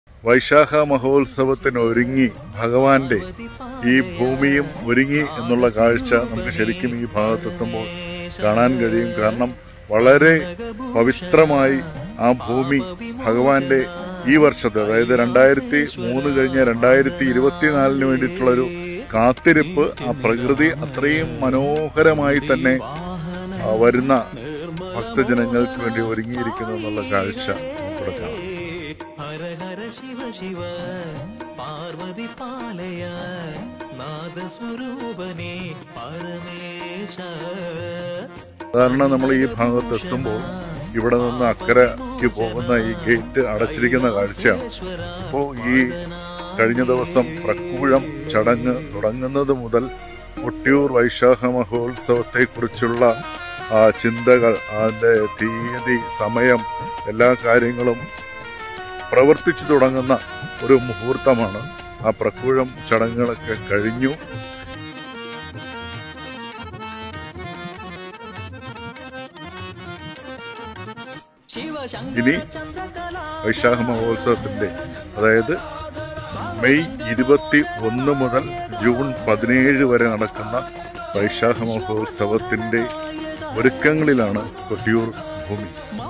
വൈശാഖ മഹോത്സവത്തിന് ഒരുങ്ങി ഭഗവാന്റെ ഈ ഭൂമിയും ഒരുങ്ങി എന്നുള്ള കാഴ്ച നമുക്ക് ശരിക്കും ഈ ഭാഗത്തെത്തുമ്പോൾ കാണാൻ കഴിയും. കാരണം വളരെ പവിത്രമായി ആ ഭൂമി ഭഗവാന്റെ ഈ വർഷത്തെ, അതായത് 2003 കഴിഞ്ഞ 2024 വേണ്ടിയിട്ടുള്ളൊരു കാത്തിരിപ്പ്, ആ പ്രകൃതി അത്രയും മനോഹരമായി തന്നെ വരുന്ന ഭക്തജനങ്ങൾക്ക് വേണ്ടി ഒരുങ്ങിയിരിക്കുന്നു എന്നുള്ള കാഴ്ച നമുക്കിവിടെ കാണാം. ഹര ഹര ശിവ ശിവ പാർവതി പാലയ നാദസ്വരൂപനേ പരമേശ. സാധാരണ നമ്മൾ ഈ ഭാഗത്തെത്തുമ്പോൾ ഇവിടെ നിന്ന് അക്കരയ്ക്ക് പോകുന്ന ഈ ഗേറ്റ് അടച്ചിരിക്കുന്ന കാഴ്ചയാണ്. ഇപ്പോൾ ഈ കഴിഞ്ഞ ദിവസം പ്രക്കൂഴം ചടങ്ങ് തുടങ്ങുന്നത് മുതൽ കൊട്ടിയൂർ വൈശാഖ മഹോത്സവത്തെക്കുറിച്ചുള്ള ചിന്തകൾ, അതിൻ്റെ തീയതി, സമയം, എല്ലാ കാര്യങ്ങളും പ്രവർത്തിച്ചു തുടങ്ങുന്ന ഒരു മുഹൂർത്തമാണ്. ആ പ്രക്കൂഴം ചടങ്ങുകളൊക്കെ കഴിഞ്ഞു. ഇനി വൈശാഖ മഹോത്സവത്തിൻ്റെ, അതായത് മെയ് 21 മുതൽ ജൂൺ 17 വരെ നടക്കുന്ന വൈശാഖ മഹോത്സവത്തിൻ്റെ ഒരുക്കങ്ങളിലാണ് കൊട്ടിയൂർ ഭൂമി.